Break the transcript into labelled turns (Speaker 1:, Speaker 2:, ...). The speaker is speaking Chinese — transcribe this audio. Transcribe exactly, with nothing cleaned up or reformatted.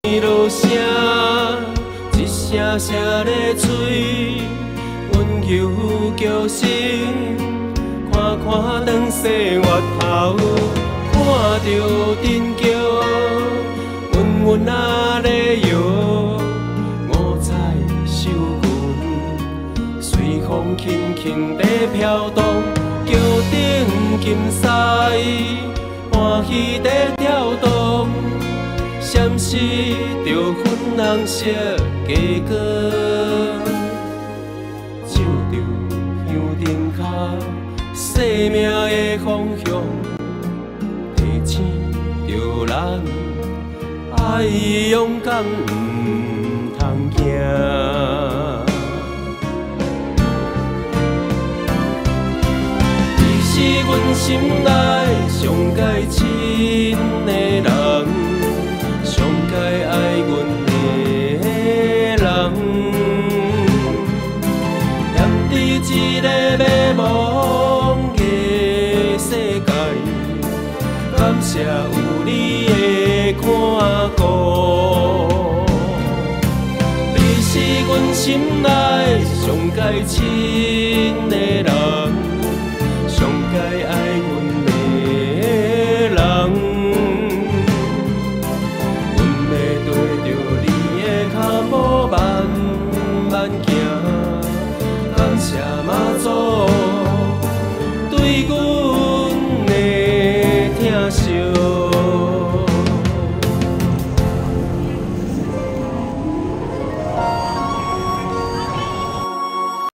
Speaker 1: 落声，一声声咧催，阮求叫声，看看长西月头，看着阵桥，阮阮啊咧摇，五彩手裙，随风轻轻地飘动，桥顶金狮，欢喜地跳动。 闪烁着粉红色鸡光，照着香灯脚，生命的方向，提醒着咱爱勇敢，毋通惊。你是阮心内上界亲的人。 上界爱阮的人，踮伫一个迷茫的世界，感谢有你的看顾。你是阮心内上界亲的人。